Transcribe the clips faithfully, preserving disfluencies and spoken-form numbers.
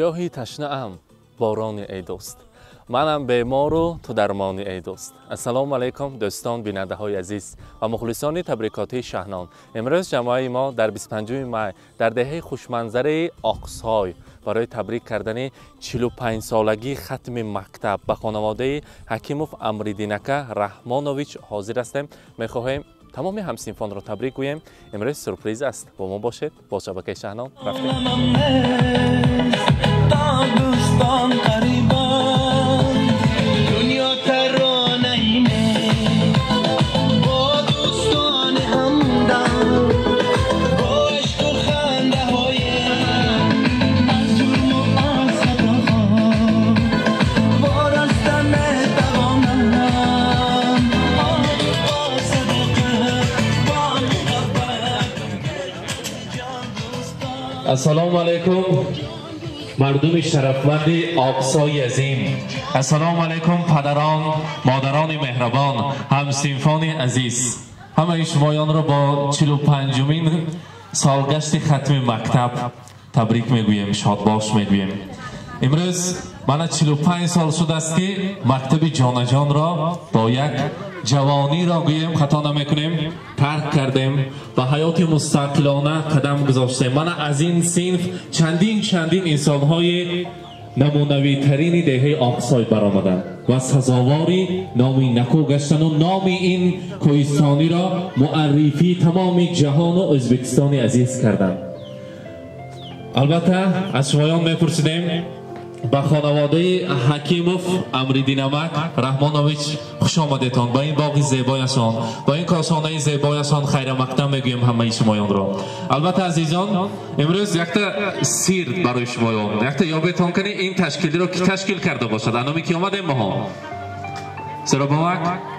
گیاهی تشنه ام باران ای دوست، منم بیمار و تو درمانی ای دوست. السلام علیکم دوستان بیننده های عزیز و مخلصان تبریکاتی شهنان. امروز جمعه ما در بیست و پنجم می در دهه خوشمنظره آقسای برای تبریک کردن چهل و پنج سالگی ختم مکتب به خانواده حکیموف امریدینک رحمانویچ حاضر هستیم. میخواهیم تمام همسینفان را تبریک گوییم. امروز سورپرایز است، با ما باشید. با شبکه شهنان رفتیم. السلام علیکم مردم شرفمند آقسای عظیم. السلام علیکم پدران، مادران مهربان، همسینفان عزیز. همه شمایان را با چهل و پنجمین سالگشت ختم مکتب تبریک میگویم، شاد باش میگویم. امروز من چهل و پنج سال شده است که مکتب جان جان را با یک جوانی را گویم خطا نمیکنیم ترک کردیم و حیات مستقلانه قدم گذاشتیم. من از این صنف چندین چندین انسان‌های نمونوی ترین دهه آقسای برآمدند و سزاواری نامی نکو گشتن و نام این کوهستانی را معرفی تمام جهان و ازبکستان عزیز کردند. البته از شمایان میپرسیدیم با خانواده حکیموف امریدینک رحمانویچ خوش آمدیتان. با این باغ زیبایشان، با این کاشانه زیبایشان خیر مقدم میگویم همه شمایان را. البته عزیزان امروز یک تا سیر برای شمایان، یک تا یابتان کنی این تشکیلی را که تشکیل کرده باشد. انامی که آمدیم ما سرا باوک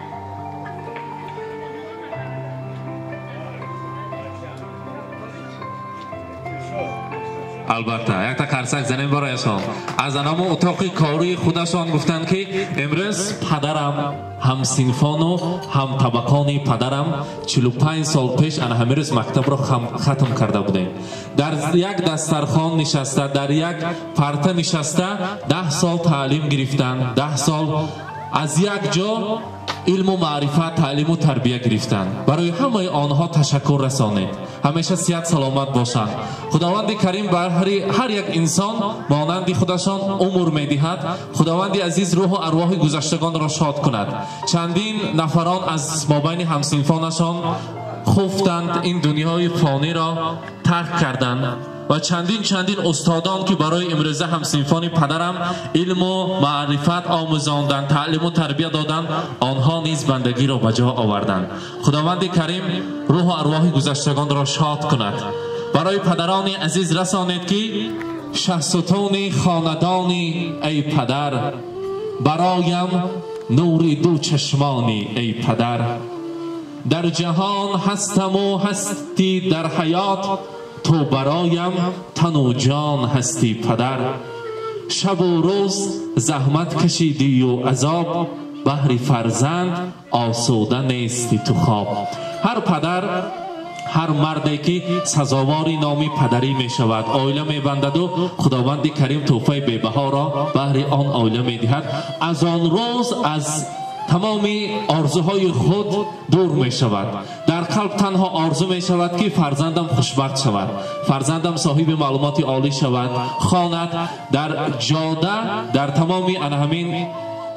البته یک تا قرصک زنیم برایشان. از انام اتاق کاری خودشان گفتند که امروز پدرم هم سینفان و هم طبقانی پدرم چهل و پنج سال پیش انا همه روز مکتب را ختم کرده بودیم. در یک دسترخوان نشسته، در یک پرته نشسته ده سال تعلیم گرفتند، ده سال از یک جا علم و معرفت، تعلیم و تربیه گرفتند. برای همه آنها تشکر رسانید. همیشه صحت سلامت باشند. خداوند کریم بر هر یک انسان مانند خودشان عمر میدهد. خداوند عزیز روح و ارواح گذشتگان را شاد کند. چندین نفران از مابین همسینفانشان خفتند، این دنیای فانی را ترک کردند و چندین چندین استادان که برای امروزه همسینفان پدرم علم و معرفت آموزاندند، تعلیم و تربیت دادند، آنها نیز بندگی را به جا آوردند. خداوند کریم روح و ارواح گذشتگان را شاد کند. برای پدران عزیز رسانید که شهستون خاندانی ای پدر، برایم نور دو چشمانی ای پدر. در جهان هستم و هستی در حیات، تو برایم تن و جان هستی پدر. شب و روز زحمت کشیدی و عذاب، بهر فرزند آسوده نیستی تو خواب. هر پدر، هر مردی که سزاواری نامی پدری می شود آیله می بندد و خداوند کریم تحفه بی‌بها را بهر آن آیله می دهد. از آن روز از تمامی آرزوهای خود دور می شود. در قلب تنها آرزو می شود که فرزندم خوشبخت شود، فرزندم صاحب معلومات عالی شود، خواند، در جاده در تمامی همین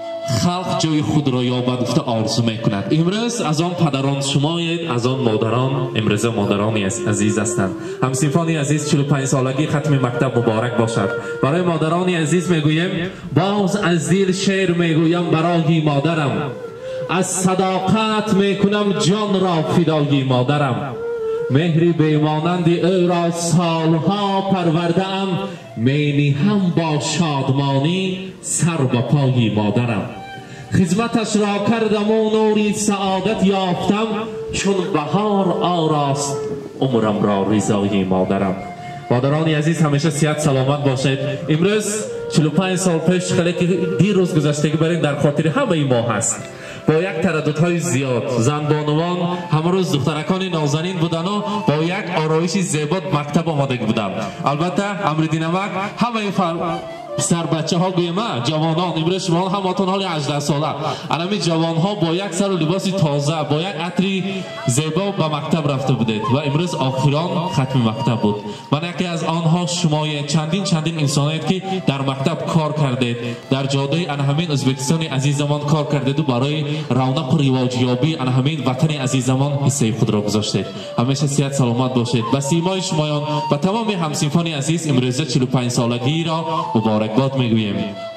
خلق جای خود را یابد گفته آرزو می کند. امروز از آن پدران شمایید، از آن مادران امروز مادران عزیز هستند. همسینفان عزیز چهل و پنج سالگی ختم مکتب مبارک باشد. برای مادران عزیز میگویم باز از دل شعر میگویم برای مادرم، از صداقت میکنم جان را فدای مادرم. مهری بیمانند او را سالها پرورده ام، مینی هم با شادمانی سر به پای مادرم. خدمتش را کردم و نوری سعادت یافتم، چون بهار آراست عمرم را رضای مادرم. مادران عزیز همیشه صحت سلامت باشید. امروز چهل و پنج سال پیش خیلی دیر روز گذشته برای در خاطر همه ما هست. با یک ترددهای زیاد زنبانوان همه روز دخترکان نازنین بودن و با یک آرایش زیبا مکتب آماده بودند. البته امر نمک همه فر سر بچه ها گویم جوانان امروز شما همتون حال هجده ساله انمی جوان ها با یک سر و لباس تازه با یک عطری زیبا به مکتب رفته بودید و امروز آخران ختم مکتب بود. من یکی از آنها شمای چندین چندین انسانید که در مکتب کار کردید، در جاده ان همین ازبکستان عزیزمان کار کردید و برای رونق و رواجیابی ان همین وطن عزیزمان حصه خود را گذاشتید. همیشه صحت سلامت باشید. به سیمای شمایان و تمام همسنفان عزیز امروز چهل و پنج سالگی را مبارکباد میگوییم.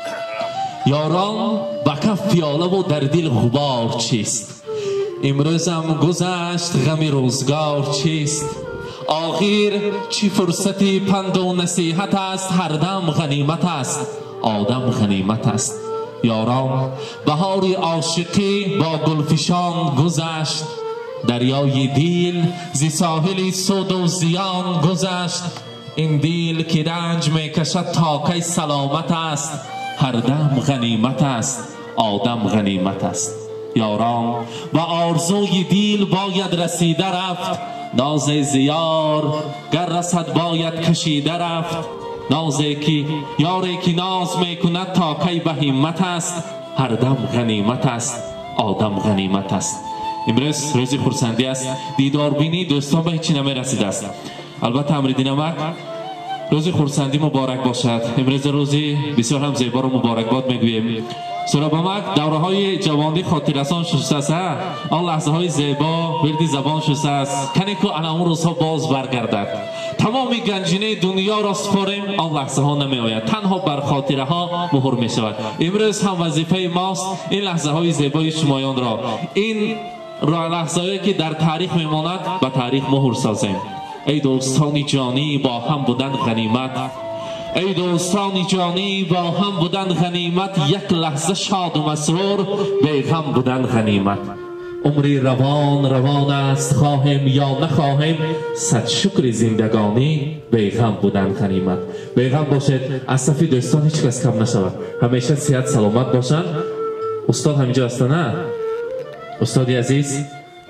یاران به کف پیاله و در دل غبار چیست؟ امروزم گذشت غم روزگار چیست؟ آخر چی فرصتی پند و نصیحت است؟ هر دم غنیمت است، آدم غنیمت است. یاران بهار عاشقی با گلفشان گذشت، دریای دیل زی ساحل سود و زیان گذشت. این دیل که رنج میکشد تا کی سلامت است، هر دم غنیمت است، آدم غنیمت است. یاران و آرزوی دیل باید رسیده رفت، ناز زیار گر رسد باید کشیده رفت. نازی که یاری که ناز میکند تا کی به همت است، هر دم غنیمت است، آدم غنیمت است. امروز روز خرسندی است، دیدار بینی دوستان به هیچی نمیرسیده است. البته امر نمک روز خرسندی مبارک باشد. امروز روزی بسیار هم زیبا رو مبارکباد میگوییم. سرابمک دوره های جوانی خاطررسان شسته است، آن لحظه های زیبا وردی زبان شسته است، کنی که انا اون روزها باز برگردد. تمامی گنجینه دنیا را سپاریم، آن لحظه ها نمی آید، تنها بر خاطره ها مهر می شود. امروز هم وظیفه ماست این لحظه های زیبای شمایان را، این لحظه هایی که در تاریخ میماند به تاریخ مهر سازیم. ای دوستان جانی با هم بودن غنیمت، ای دوستان جانی با هم بودن غنیمت، یک لحظه شاد و مسرور بیغم بودن غنیمت. عمری روان روان است خواهیم یا نخواهیم، صد شکر زندگانی بیغم بودن غنیمت. بیغم باشید، از صفی دوستان هیچ کس کم نشود، همیشه صحت سلامت باشند. استاد همینجا هست نه؟ استادی عزیز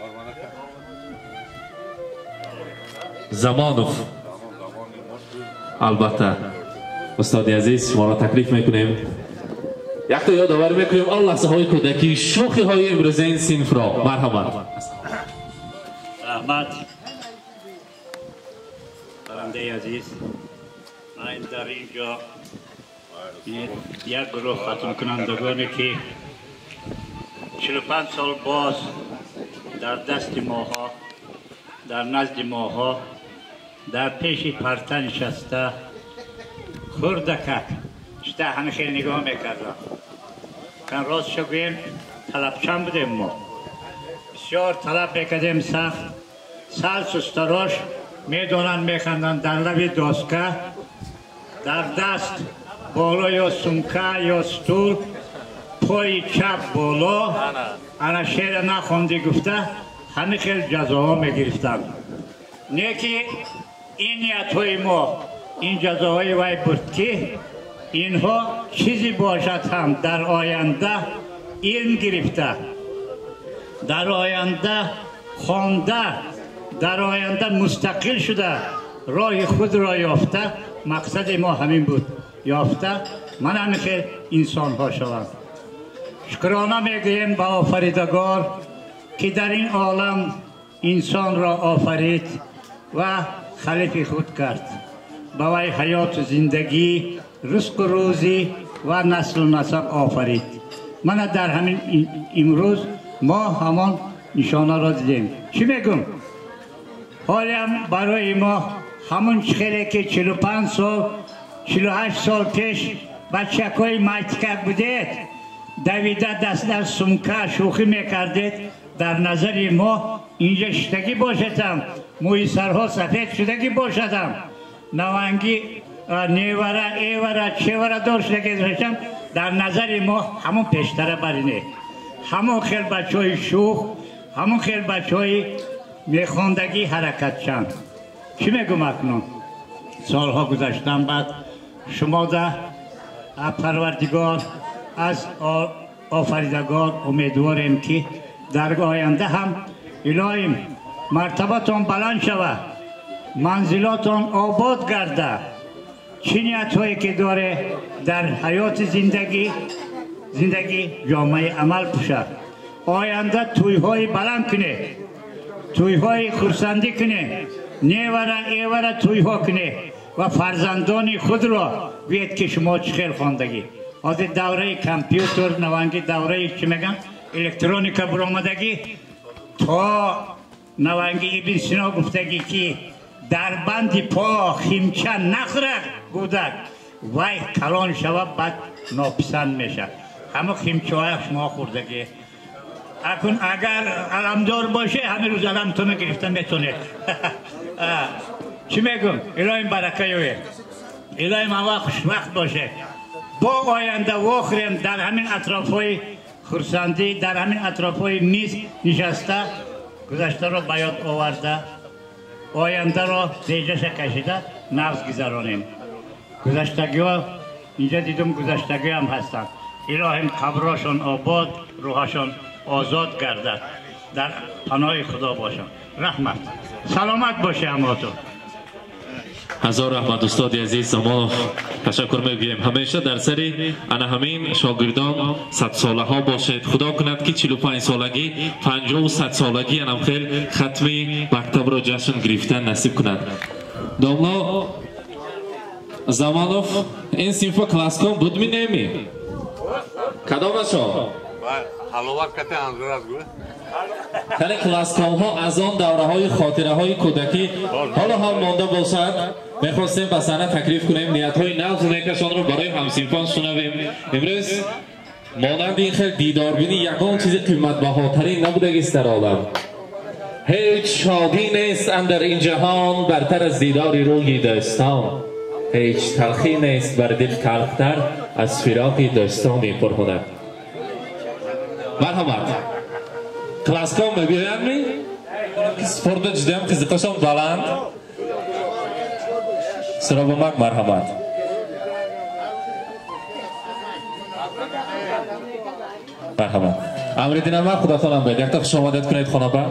زمانوف، البته استاد عزیز شما را تکلیف میکنیم. یک تا یادآوری میکنیم آن لحظه های کودکی شوخی های امروز این صنف را. مرحبا. رحمت برنده عزیز، من در اینجا یک گروه ختم کنندگانی که چهل و پنج سال باز در دست ماها، در نزد ماها، در پیش پرتن نشسته خوردکک شده همه خیلی نگاه میکردم. کن راست شو گویم طلب چند بودیم، ما بسیار طلب میکردیم، سخت سال سستراش میدونن میخندن در لب داسکه، در دست بالا یا سمکه یا ستول، پای چپ بالا، انا شعر نخوندی گفته همه خیلی جزاها میگرفتن. نیکی این نیت های ما این جزاهای وای بود که اینها چیزی باشد هم در آینده علم گرفته، در آینده خوانده، در آینده مستقل شده راه خود را یافته. مقصد ما همین بود، یافته من همین خیلی انسان ها شوم. شکرانه میگویم به آفریدگار که در این عالم انسان را آفرید و خلیفه خود کرد، به وی حیات و زندگی، رزق و روزی و نسل و نسب آفرید. من در همین امروز ما همان نشانه را دیدیم. چی میگم؟ حالی هم برای ما همون خیلی که چهل و پنج سال چهل و هشت سال پیش بچکای مکتب بودید، دویده دست در سمکه شوخی میکردید، در نظر ما اینجا شدگی باشدم، موی سرها سفید شدگی باشدم، نوانگی نیوره ایوره چیوره دار شدگی داشتم، در نظر ما همون پیشتره برینه، همون خیل بچه های شوخ، همون خیل بچه های میخواندگی حرکت چند. چی میگم اکنون؟ سالها گذشتن بعد شما ده پروردگار از آفریدگار امیدواریم که در آینده هم الهیم مرتبتون بلند شود، منزلاتون آباد گرده، چه نیت هایی که داره در حیات زندگی زندگی جامعه عمل پوشد. آینده توی های بلند کنه، توی های خورسندی کنه، نیوره ایوره توی ها کنه و فرزندان خود را بید که شما چه خیل خواندگی از دوره کامپیوتر نوانگی دوره چی میگن الکترونیکا برآمدگی تا نوانگی ابن سینا گفتگی که در بند پا خیمچه نخوره گودک وای کلان شود بعد ناپسند میشه. همه خیمچه های شما خوردگی اکن اگر علمدار باشه همه روز علم تو میگرفته میتونه. چی میگم؟ الهیم برکه یوه، الهیم هوا خوشبخت باشه. با آینده واخریم در همین اطراف های خورسندی در همین اطراف های میز نشسته گذشته رو بیاد آورده، آینده رو دیجش کشیده نفس گذرانیم. گذشتگی ها اینجا دیدم گذشتگی هم هستند. الهیم قبراشون آباد، روحشون آزاد گردد، در پناه خدا باشن. رحمت سلامت باشه هماتون. هزار رحمت استاد عزیز، ما تشکر میگویم. همیشه در سری انا همین شاگردان صد ساله ها باشد. خدا کند که چهل و پنج سالگی پنجاه و صد سالگی انم خیل ختمی مکتب را جشن گرفتن نصیب کند. داملا زمانوف این صنف کلاسکان بود می نمی کدام شو حلوات کته انظور از گوه تنی کلاسکان ها از آن دوره های خاطره های کودکی حالا هم مانده باشد. میخواستیم بسانه تکلیف کنیم نیت های نغز نیکشان رو برای همسینفان شنویم. امروز مانند این خیلی دیداربینی یکان چیز قیمت بهاترین نبودگیست در عالم. هیچ شادی نیست اندر این جهان برتر از دیداری روی دوستان. هیچ تلخی نیست بر دل تلختر از فراق دوستانی پرهنر. مرحمت کلاسکان میبیاید می؟ سپرده جدیم قیزقشان بلند سرا بمک. مرحمت مرحمت امریدین اما خدا خانم بید یک تا خوش آمدید کنید خانه با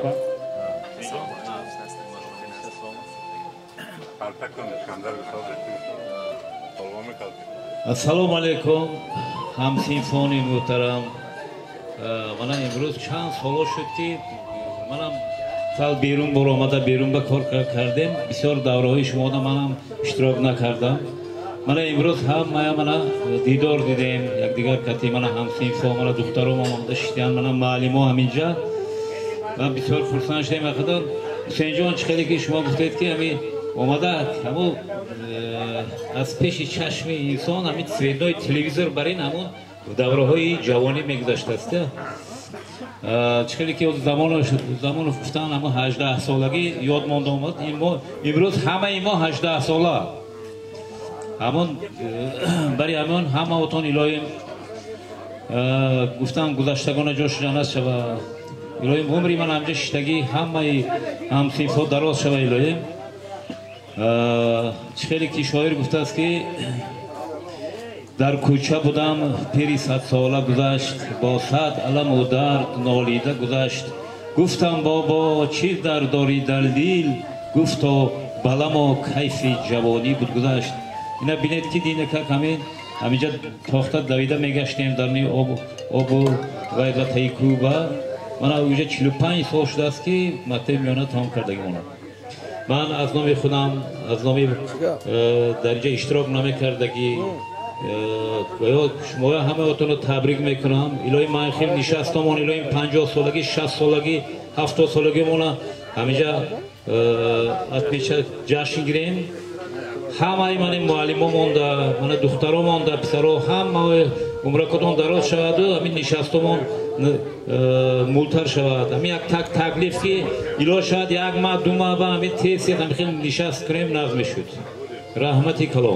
السلام علیکم همسینفانی محترم. من امروز چند سال شد که منم سال بیرون بر آمده بیرون به کار کردیم. بسیار دوره های شما دا منم اشتراک نکردم. من امروز هم من دیدار دیدیم یک دیگر کتی من همسینفا من دخترم آمده شدیان من معلم ها همینجا و بسیار خرسند شدیم. اخدان حسین جان چه خیلی که شما گفتید که همین آمده همون از پیش چشم انسان همین سویدای تلویزیون برای همون دوره های جوانی میگذشته است. چخیلی که زمان زمان گفتن اما هجده سالگی یاد مانده اومد. امروز همه ما هجده ساله همون برای همون همه اتون الهیم گفتن گذشتگان جاش جانست شوه. الهیم عمری من همجا شتگی همه هم صنفا دراز شوه. الهیم چخیلی که شاعر گفته است که در کوچه بودم پیری صد ساله گذشت با صد علم و درد نالیده گذشت. گفتم بابا چی درد داری در دل؟ گفت و بلم و کیف جوانی بود گذشت. اینا بینید که دینه که همین همینجا تاخته دویده میگشتیم در نی آب آب و غیرت های کوبه. من اونجا چهل و پنج سال شده است که مکتب میانه تمام کردگی مونم. من از نام خودم از نام درجه اشتراک نمی کردگی شما همه اتون رو تبریک میکنم. الهی من خیلی نشستم اون الهی پنجاه سالگی شصت سالگی هفتاد سالگی مونه همینجا اتمیشه جشن گیریم. همه من معلم ها مانده من دختر ها مانده پسر ها همه عمره کتون دراز شود و همین نشستم مولتر شود. همین یک تک تکلیف که الهی شاید یک ماه دو ماه با همین تیسید همین خیلی نشست کنیم نظم شد. رحمتی کلام.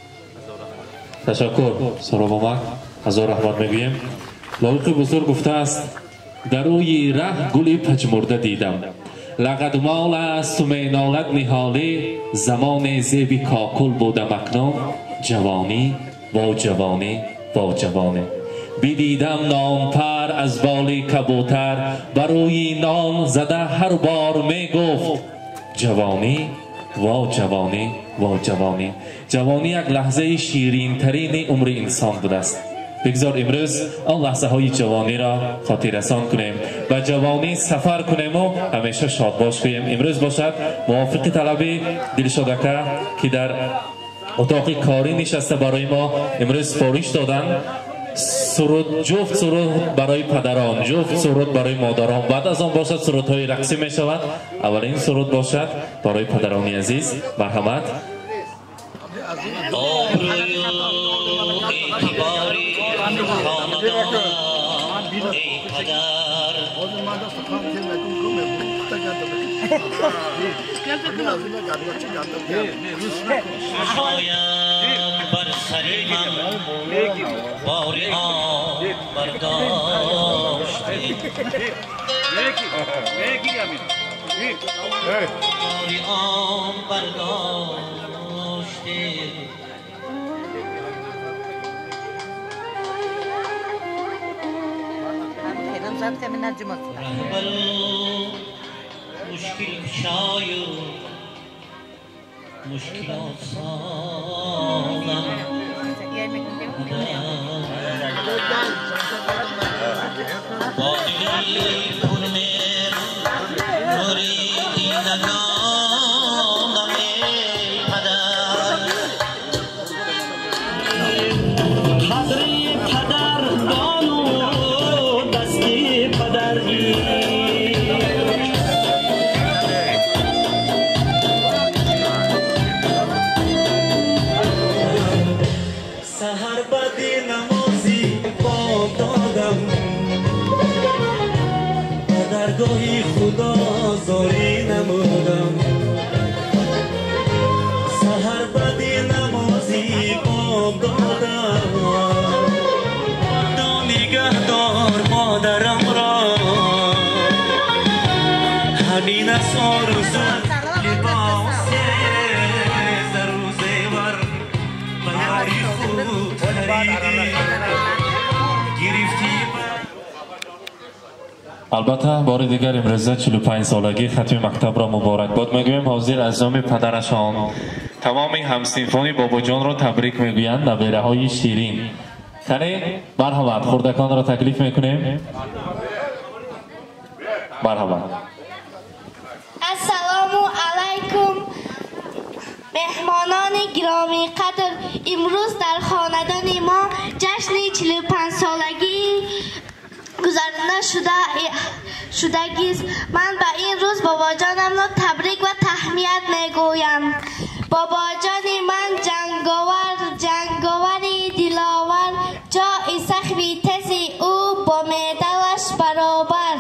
تشکر سرا بامک هزار رحمت میگویم. لاوق بزرگ گفته است در روی ره گلی پژمرده دیدم. لقد مال است و مینالد نهالی زمان زیبی کاکل بودم اکنون جوانی با جوانی با جوانی. بدیدم نامپر از بال کبوتر، بروی نام زده هر بار می گفت جوانی و جوانی و جوانی. جوانی یک لحظه شیرین ترین عمر انسان بوده است. بگذار امروز آن لحظه های جوانی را خاطر رسان کنیم و جوانی سفر کنیم و همیشه شاد باش کنیم. امروز باشد موافق طلبی دلشادکه که در اتاق کاری نشسته برای ما امروز سفارش دادن سرود، جفت سرود برای پدران، جفت سرود برای مادران، بعد از آن باشد سرودهای رقصی می شود. اولین سرود باشد برای پدران عزیز. مرحمت. بر سر من بار آن برداشتی، بار آن برداشتی. رهبر مشکل کشای مشکلات سازم، با دلی پرمهر نوری دیدگانم ای پدر، قدر پدر دانو دستی پدری. سحر بدی نمازی باب دادم، درگاهی خدا زاری نمودم. سحر بدی نمازی باب دادم، دو نگه دار مادرم را، همین از آرزو لباس زروزیور بیاری خود خریدی گرفتی. البته بار دیگر امروز چهل و پنج سالگی ختم مکتب را مبارک باد میگویم. حاضر از نام پدرشان تمام همسنفان بابا جان را تبریک میگویند. نبیره های شیرین کنی مرحمت. خردکان را تکلیف میکنیم. مرحمت. السلام علیکم مهمانان گرامی قدر. امروز در خاندان ما جشن چهل و پنج سالگی گذرانده شده شدگیست. من به این روز بابا جانم را تبریک و تهنیت میگویم. بابا جان من جنگاور، جنگاوری دلاور، جای سخبی تسی او با میدلش برابر.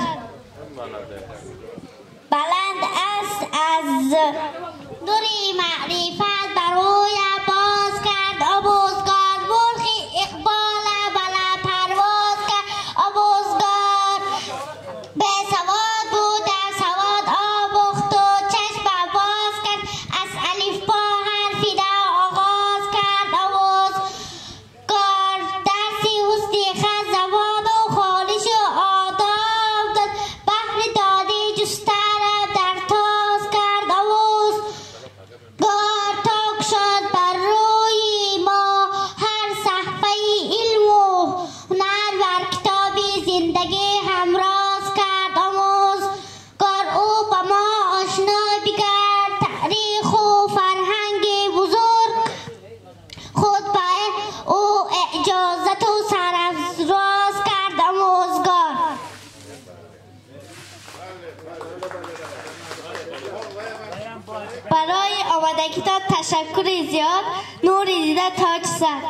بلند است از نوری معرفت برای باز کرد آموزگار، مرغی اقبال بلا پرواز کرد آموزگار. به سواد بود در سواد آموخت و چشم باز کرد، از الف با حرفی در آغاز کرد آموزگار. درسی حسنی خط زبان و خالش و آداب داد، بحر دادی جستر در تاز کرد آموزگار. تاک شد بر روی ما هر صفحه علم و هنر، بر کتابی زندگی همراز کرد آموزگار. او با ما آشنا بگرد تاریخ و فرهنگ بزرگ، خود به او اجازت و سرافراز کرد آموزگار. برای آمادگیتان تشکر زیاد. نور دیده تاج سر.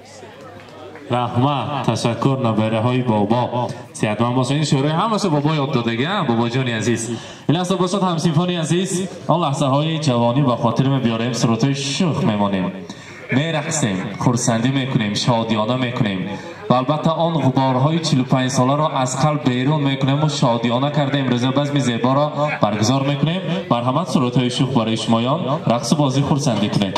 رحمت. تشکر. نبیره های بابا صحتمند باشید. این شعرهای همه بابا یاد دادگه. بابا جانی عزیز این لحظه باشد همسنفانی عزیز آن لحظه های جوانی با خاطر می بیاریم. سرودهای شوخ میمانیم، میرقصیم، خرسندی میکنیم، شادیانه میکنیم و البته آن غبارهای چهل و پنج ساله را از قلب بیرون میکنیم و شادیانه کرده امروز بزم زیبا را برگزار میکنیم. مرحمت. سرودهای شوخ برای شمایان رقص و بازی خرسندی کنید.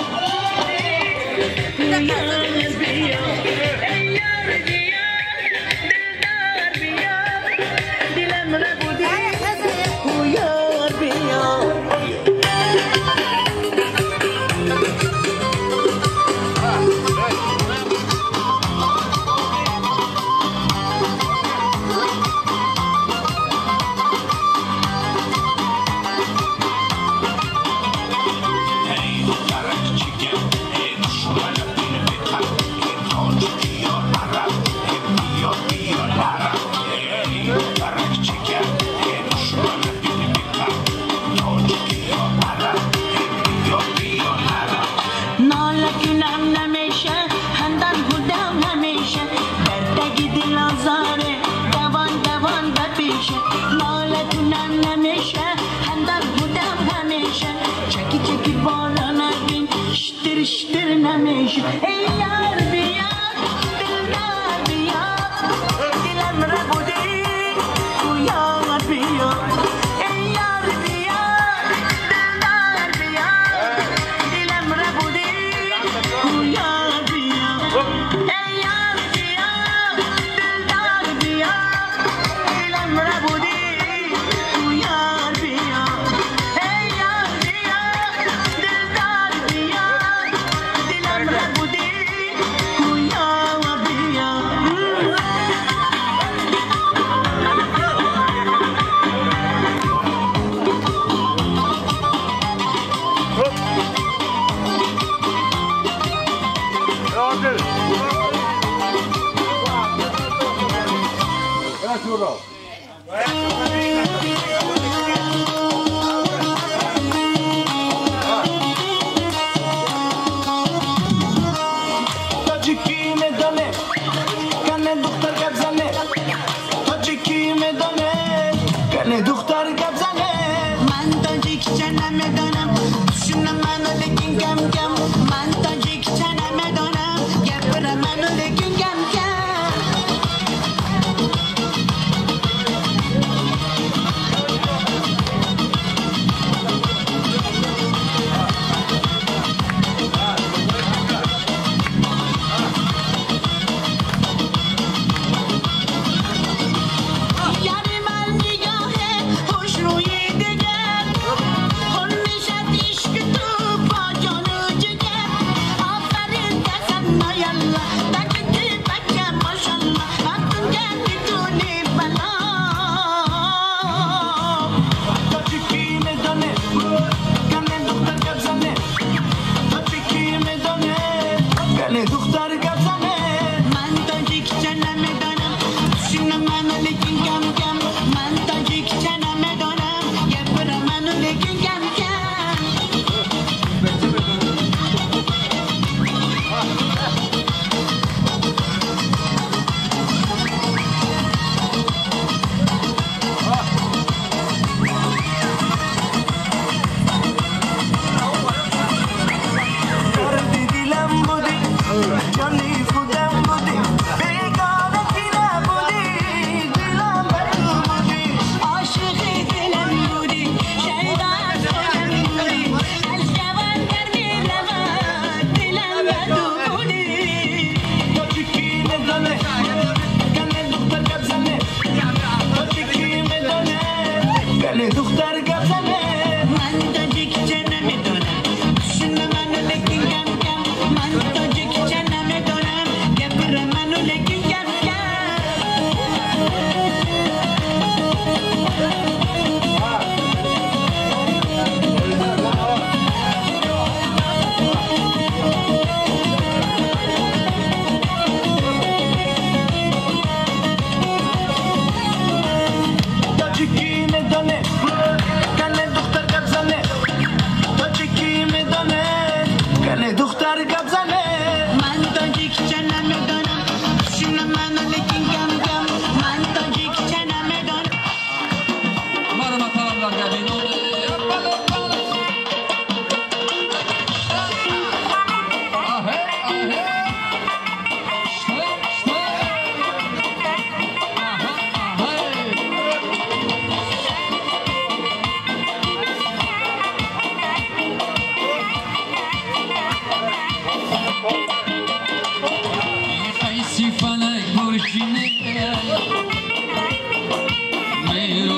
Mero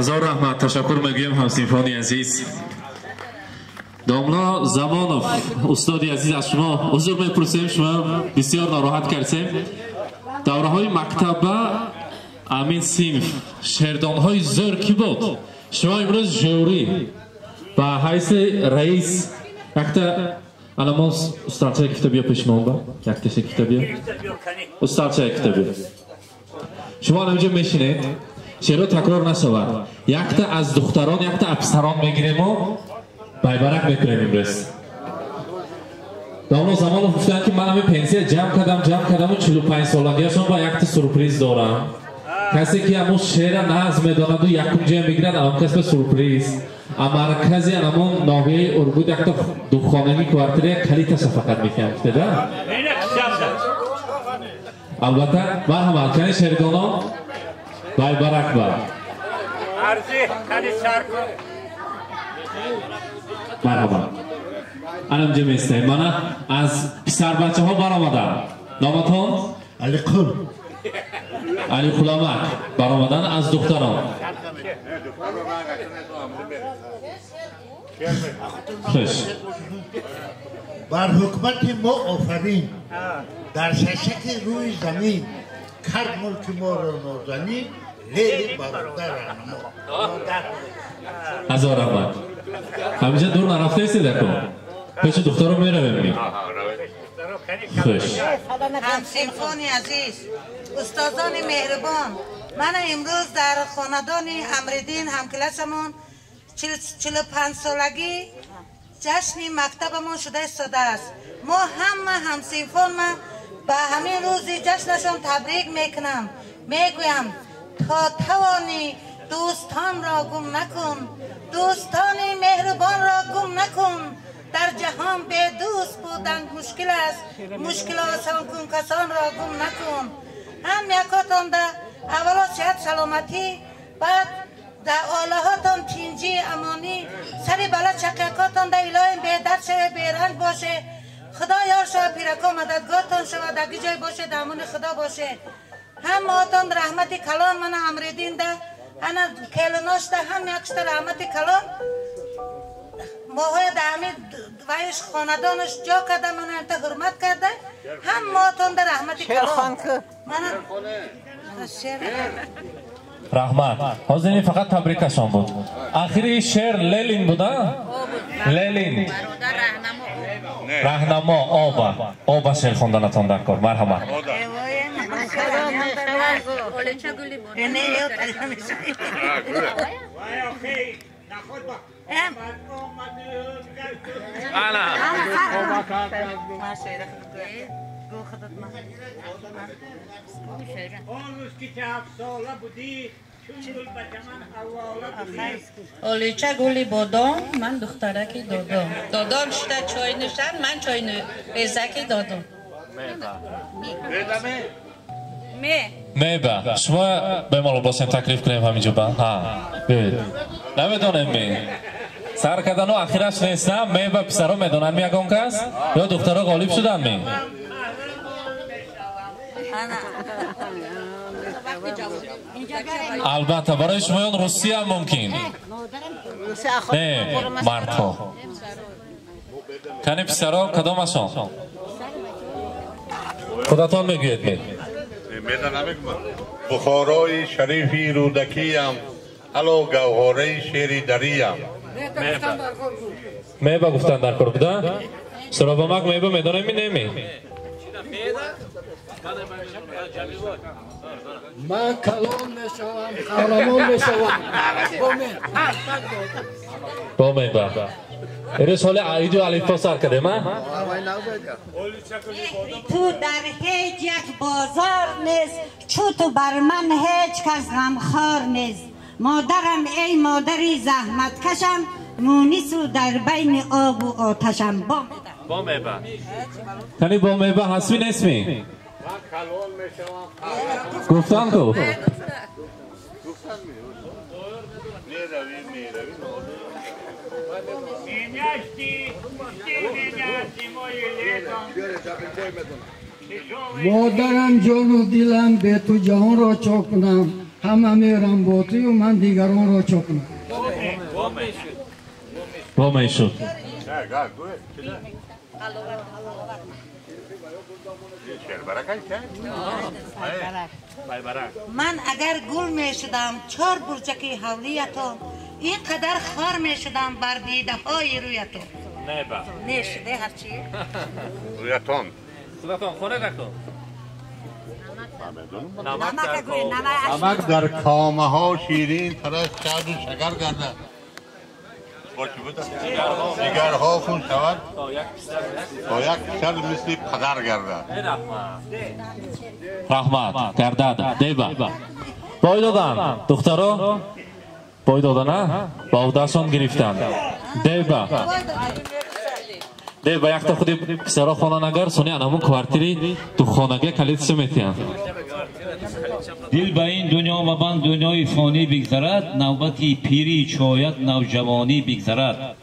هزار رحمت تشکر میگویم همسینفانی عزیز. داملا زمانوف استادی عزیز از شما حضور میپرسیم، شما بسیار ناراحت کردیم. دوره های مکتبه امین صنف شعردان های زور کی بود؟ شما امروز جوری با حیث رئیس وقتا الان استادچه کتابی پیشمان با کتابی کتابی استادچه کتابی شما نمیشه میشینید شعر تکرار نشود. یک تا از دختران یک تا افسران میگیریم و بایبرک میکنیم امروز. دامنو زمان گفتن که من همه پنسیه جمع کردم جمع کردم و چهل و پنج سالگیشون با یک تا سورپریز دارم. کسی که همون شعر نظم میداند و یکم جای میگیرد اما کس به سورپریز مرکزی همون ناحیه اربود یک تا دخانگی کوارتری کلیت فقط میکنم دیده؟ البته من هم الکنی شعرگانان بای برک بر عرضی کلی سر مرحبا انم جمع استیم من از پسر بچه ها برآمدم. نامتون؟ علی قل علی قلامک برآمدن از دختران. خوش بر حکمت ما آفرین در ششک روی زمین کرد ملک ما را نازنین لیلی برادر ما هزار رحمت. همیشه دور نرفته ایستی دکن پیش دختر رو میره ببینیم. خوش همسینفانی عزیز استادان مهربان، من امروز در خاندان امردین همکلاسمون چهل و پنج سالگی جشن مکتبمون شده استاده است. ما همه همسینفان ما به همین روزی جشنشون تبریک میکنم. میگویم تا توانی دوستان را گم نکن، دوستان مهربان را گم نکن. در جهان به دوست بودن مشکل است، مشکل آسان کن کسان را گم نکن. هم یکاتان در اولا صحت سلامتی، بعد در آله هاتان تینجی امانی، سری بلا چقیقاتان در الهی به درد شوه به رنج باشه. خدا یار شوه پیرکا مددگارتان شوه در جای باشه درمان خدا باشه. هم آتان رحمت کلان من امردین ده انا کلاناش ده هم یکشت رحمت کلان ماهای دهمی ویش خاندانش جا کرده من انت حرمت کرده. هم آتان ده رحمت کلان من رحمت حاضرین فقط تبریکشان بود. آخری شعر لیلین بوده؟ لیلین رهنما آبا آبا شعر خوندنتان در کار. مرحبا اولیچه گلی بادام من دخترکی دادم. دادم شده چای نشن من چای ریزکی دادم. میبه شما بمالو باسیم تکلیف کنیم همینجا با ها بید نمیدونم می سر کردن و اخیرش نیستم. میبه پسرها میدونن می اگون کس یا دخترها غالب شدن می البته برای شما یون روسی هم ممکن نه مردها کنی پسرها کدام هستن خودتان میگوید می بخارای شریفی رودکیم الو گوهره شیری دریم میبه گفتن در کار بوده سرابامک میبه میدانه می نمی من کلام میشوم قهرمان میشوم با میبه ایرش حال عید و علیفا سر کرده من تو در هیچ یک بازار نیست چو تو بر من هیچ کس غمخوار نیست. مادرم ای مادری زحمت کشم مونیسو در بین آب و آتشم. با با میبه کنی با میبه حسبی نیست می گفتن کو مادرم جان و دلم به تو جهان را چاکنم همه میرم باطی و من دیگران را چکنم. وا میشد. من اگر گل می شدم چهار برجکی حولیتون اینقدر خار می شدم بر دیده های رویتون. نه با نشده هرچی رویتون صداتون خونه نکن. نمک در کامه ها شیرین ترش شاد و شکر گرده دیگرها خون شود تا یک پسر مثل پدر گرده. رحمت گردد دیبا بای دادن دخترها بای دادن نه با دستان گرفتن دیبا دیبا یک تا خودی پسرها خانه نگر سونی انمون کوارتیری تو خانگه کلید سمیتیم. دل به این دنیا و من دنیای فانی بگذرد نوبتی پیری چاید نوجوانی بگذرد.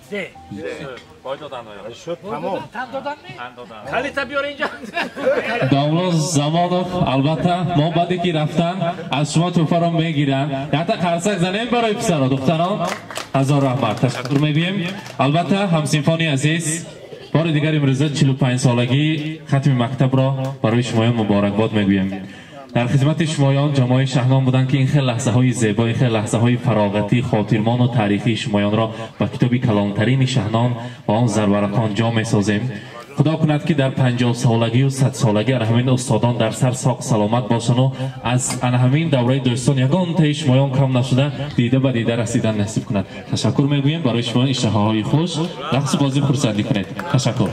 دولت زمانов البته ما بعدی که رفتن از شما توفه را میگیرن یک تا قرصک زنیم برای پسرها دختران هزار رحمت تشکر میگویم. البته همسینفانی عزیز بار دیگر امروز چهل و پنج سالگی ختم مکتب را برای شمایان مبارکباد میگویم. در خدمت شمایان جامعه شهنام بودند که این خیلی لحظه های زیبا این خیلی لحظه های فراغتی خاطرمان و تاریخی شمایان را با کتابی کلانترین شهنام با آن زرورقان جا می سازیم. خدا کند که در پنجاه سالگی و صد سالگی همین استادان در سر ساق سلامت باشند و از همین دوره دوستان یگان تای شمایان کم نشده دیده به دیده رسیدن نصیب کند. تشکر میگویم برای شما اشتهاهای خوش رقص بازی خرسندی کنید. تشکر.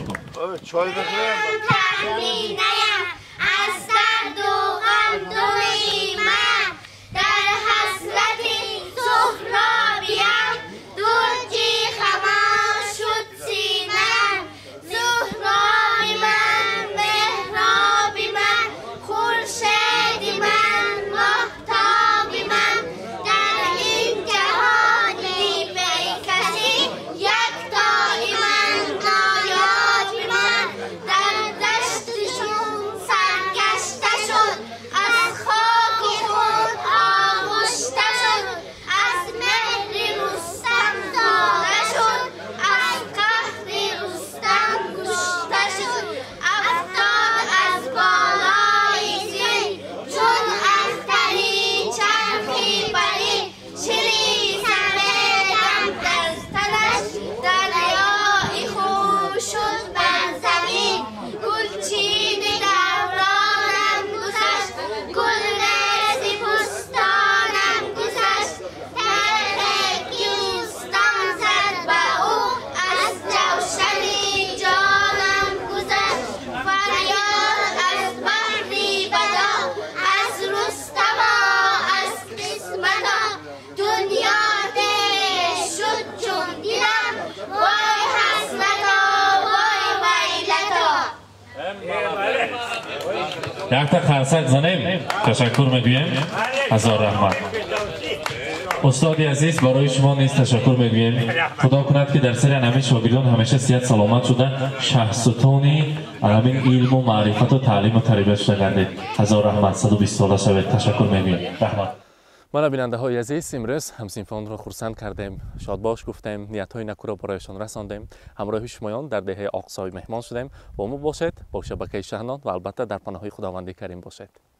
یک تا خرسک زنیم. تشکر میگویم. هزار رحمت. استاد عزیز برای شما نیز تشکر میگویم. خدا کند که در سر همه شاگردان همیشه صحت سلامت شده شهرستانی همین علم و معرفت و تعلیم و تربیت شده گردید. هزار رحمت. صد و بیست ساله شوید. تشکر میگویم. رحمت. ما بیننده های عزیز امروز همسینفان را خرسند کردیم، شادباش گفتیم، نیت های نکو را برایشان رساندیم، همراه شمایان در دهه آقصای مهمان شدیم. با ما باشید، با شبکه شهنان و البته در پناه خداوند کریم باشید.